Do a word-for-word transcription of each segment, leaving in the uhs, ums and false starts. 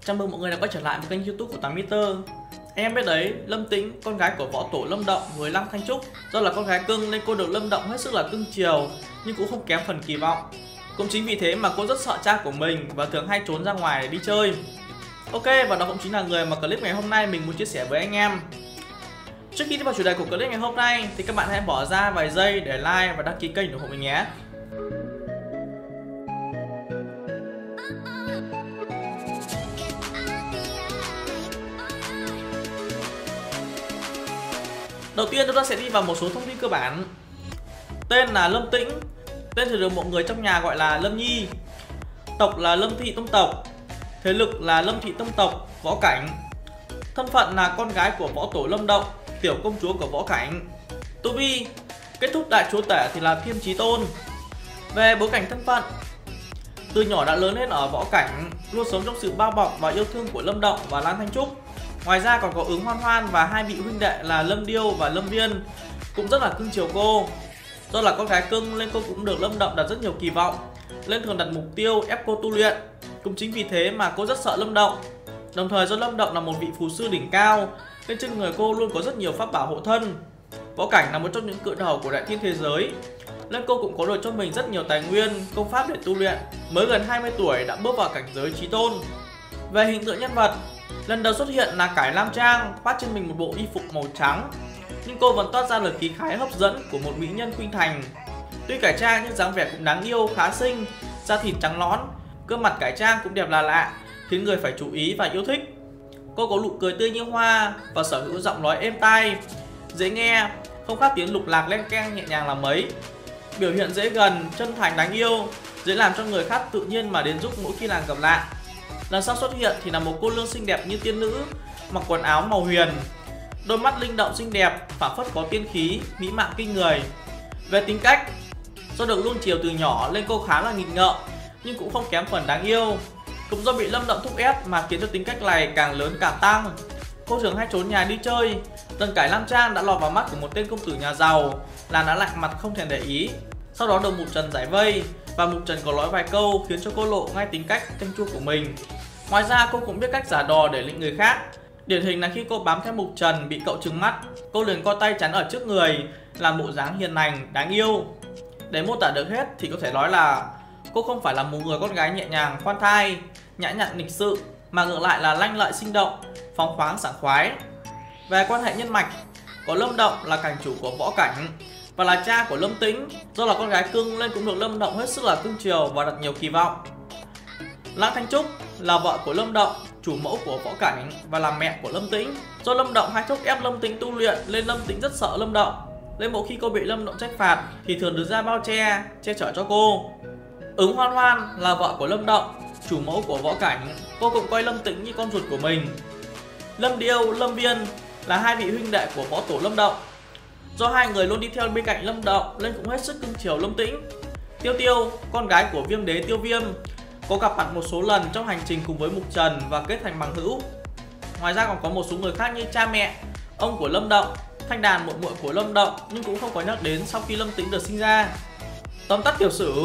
Chào mừng mọi người đã quay trở lại với kênh YouTube của tám Meter. Em biết đấy, Lâm Tĩnh, con gái của võ tổ Lâm Động với Lăng Thanh Trúc. Do là con gái cưng nên cô được Lâm Động hết sức là cưng chiều, nhưng cũng không kém phần kỳ vọng. Cũng chính vì thế mà cô rất sợ cha của mình và thường hay trốn ra ngoài để đi chơi. Ok, và đó cũng chính là người mà clip ngày hôm nay mình muốn chia sẻ với anh em. Trước khi đi vào chủ đề của clip ngày hôm nay thì các bạn hãy bỏ ra vài giây để like và đăng ký kênh ủng hộ mình nhé. Đầu tiên chúng ta sẽ đi vào một số thông tin cơ bản. Tên là Lâm Tĩnh, tên thường được mọi người trong nhà gọi là Lâm Nhi. Tộc là Lâm Thị Tông tộc. Thế lực là Lâm Thị Tông tộc, Võ Cảnh. Thân phận là con gái của võ tổ Lâm Động, tiểu công chúa của Võ Cảnh. Tu vi, kết thúc đại chúa tể thì là Thiên Chí Tôn. Về bối cảnh thân phận, từ nhỏ đã lớn lên ở Võ Cảnh, luôn sống trong sự bao bọc và yêu thương của Lâm Động và Lăng Thanh Trúc. Ngoài ra còn có Ứng Hoan Hoan và hai vị huynh đệ là Lâm Điêu và Lâm Viên cũng rất là cưng chiều cô. Do là con gái cưng nên cô cũng được Lâm Động đặt rất nhiều kỳ vọng, nên thường đặt mục tiêu ép cô tu luyện. Cũng chính vì thế mà cô rất sợ Lâm Động. Đồng thời do Lâm Động là một vị phù sư đỉnh cao nên trên người cô luôn có rất nhiều pháp bảo hộ thân. Võ Cảnh là một trong những cự đầu của đại thiên thế giới nên cô cũng có được cho mình rất nhiều tài nguyên, công pháp để tu luyện. Mới gần hai mươi tuổi đã bước vào cảnh giới chí tôn. Về hình tượng nhân vật, lần đầu xuất hiện là Cải Lam Trang, khoác trên mình một bộ y phục màu trắng, nhưng cô vẫn toát ra lực khí khái hấp dẫn của một mỹ nhân khuynh thành. Tuy cải trang nhưng dáng vẻ cũng đáng yêu, khá xinh, da thịt trắng nõn, gương mặt cải trang cũng đẹp là lạ, khiến người phải chú ý và yêu thích. Cô có nụ cười tươi như hoa và sở hữu giọng nói êm tai, dễ nghe, không khác tiếng lục lạc len keng nhẹ nhàng là mấy. Biểu hiện dễ gần, chân thành, đáng yêu, dễ làm cho người khác tự nhiên mà đến giúp mỗi khi nàng gặp lạ. Lần sau xuất hiện thì là một cô nương xinh đẹp như tiên nữ, mặc quần áo màu huyền, đôi mắt linh động xinh đẹp, phảng phất có tiên khí, mỹ mạo kinh người. Về tính cách, do được luôn chiều từ nhỏ nên cô khá là nghịch ngợm, nhưng cũng không kém phần đáng yêu. Cũng do bị Lâm Động thúc ép mà khiến cho tính cách này càng lớn càng tăng. Cô thường hay trốn nhà đi chơi. Lần Cải Lam Trang đã lọt vào mắt của một tên công tử nhà giàu, là đã lạnh mặt không thèm để ý. Sau đó được Mục Trần giải vây và Mục Trần có nói vài câu khiến cho cô lộ ngay tính cách chanh chua của mình. Ngoài ra cô cũng biết cách giả đò để lệnh người khác. Điển hình là khi cô bám theo Mục Trần bị cậu trừng mắt, cô liền co tay chắn ở trước người, làm bộ dáng hiền lành, đáng yêu. Để mô tả được hết thì có thể nói là cô không phải là một người con gái nhẹ nhàng, khoan thai, nhã nhặn lịch sự, mà ngược lại là lanh lợi sinh động, phóng khoáng sảng khoái. Về quan hệ nhân mạch, có Lâm Động là cảnh chủ của Võ Cảnh và là cha của Lâm Tĩnh. Do là con gái cưng nên cũng được Lâm Động hết sức là cưng chiều và đặt nhiều kỳ vọng. Lăng Thanh Trúc là vợ của Lâm Động, chủ mẫu của Võ Cảnh và là mẹ của Lâm Tĩnh. Do Lâm Động hay thúc ép Lâm Tĩnh tu luyện nên Lâm Tĩnh rất sợ Lâm Động. Nên mỗi khi cô bị Lâm Động trách phạt thì thường đứng ra bao che, che chở cho cô. Ứng Hoan Hoan là vợ của Lâm Động, chủ mẫu của Võ Cảnh. Cô cũng coi Lâm Tĩnh như con ruột của mình. Lâm Điêu, Lâm Viên là hai vị huynh đệ của võ tổ Lâm Động. Do hai người luôn đi theo bên cạnh Lâm Động nên cũng hết sức cưng chiều Lâm Tĩnh. Tiêu Tiêu, con gái của Viêm Đế Tiêu Viêm, có gặp mặt một số lần trong hành trình cùng với Mục Trần và kết thành bằng hữu. Ngoài ra còn có một số người khác như cha mẹ, ông của Lâm Động, Thanh Đàn, muội muội của Lâm Động, nhưng cũng không có nhắc đến sau khi Lâm Tĩnh được sinh ra. Tóm tắt tiểu sử,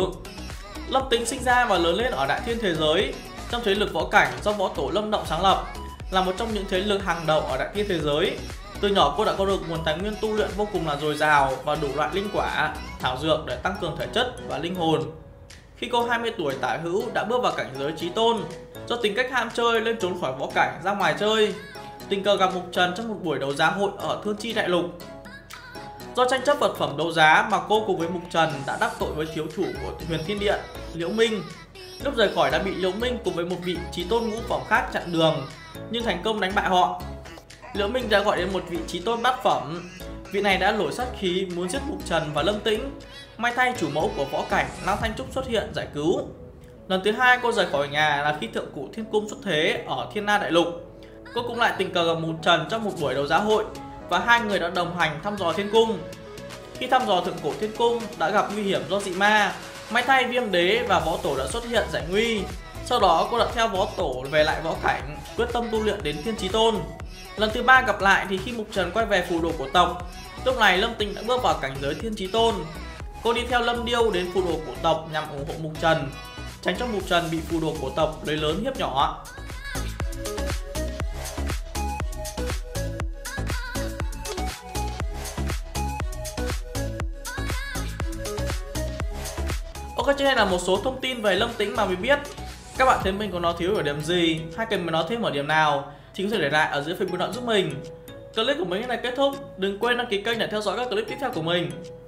Lâm Tĩnh sinh ra và lớn lên ở đại thiên thế giới, trong thế lực Võ Cảnh do võ tổ Lâm Động sáng lập, là một trong những thế lực hàng đầu ở đại thiên thế giới. Từ nhỏ cô đã có được nguồn tài nguyên tu luyện vô cùng là dồi dào và đủ loại linh quả, thảo dược để tăng cường thể chất và linh hồn. Khi cô hai mươi tuổi tả hữu đã bước vào cảnh giới chí tôn. Do tính cách ham chơi nên trốn khỏi Võ Cảnh ra ngoài chơi. Tình cờ gặp Mục Trần trong một buổi đấu giá hội ở Thương Chi Đại Lục. Do tranh chấp vật phẩm đấu giá mà cô cùng với Mục Trần đã đắc tội với thiếu chủ của Huyền Thiên Điện, Liễu Minh. Lúc rời khỏi đã bị Liễu Minh cùng với một vị chí tôn ngũ phẩm khác chặn đường, nhưng thành công đánh bại họ. Liễu Minh đã gọi đến một vị chí tôn bát phẩm. Vị này đã nổi sát khí muốn giết Mục Trần và Lâm Tĩnh. May thay chủ mẫu của Võ Cảnh, Lăng Thanh Trúc xuất hiện giải cứu. Lần thứ hai cô rời khỏi nhà là khi thượng cụ Thiên Cung xuất thế ở Thiên Na Đại Lục. Cô cũng lại tình cờ gặp Mục Trần trong một buổi đấu giá hội và hai người đã đồng hành thăm dò Thiên Cung. Khi thăm dò thượng cổ Thiên Cung đã gặp nguy hiểm do dị ma. May thay Viêm Đế và Võ Tổ đã xuất hiện giải nguy. Sau đó cô đã theo Võ Tổ về lại Võ Cảnh, quyết tâm tu luyện đến Thiên Chí Tôn. Lần thứ ba gặp lại thì khi Mục Trần quay về phù đồ của tộc. Lúc này Lâm Tĩnh đã bước vào cảnh giới Thiên Chí Tôn. Cô đi theo Lâm Điêu đến phù đồ của tộc nhằm ủng hộ Mục Trần, tránh cho Mục Trần bị phù đồ của tộc lấy lớn hiếp nhỏ. Ok, trên đây là một số thông tin về Lâm Tĩnh mà mình biết. Các bạn thấy mình có nói thiếu ở điểm gì hay cần mình nói thêm ở điểm nào thì có thể để lại ở dưới phần bình luận giúp mình. Clip của mình đến này kết thúc. Đừng quên đăng ký kênh để theo dõi các clip tiếp theo của mình.